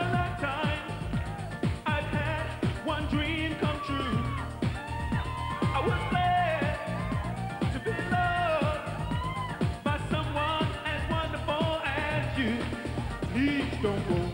long time I've had one dream come true. I was glad to be loved by someone as wonderful as you. Please don't go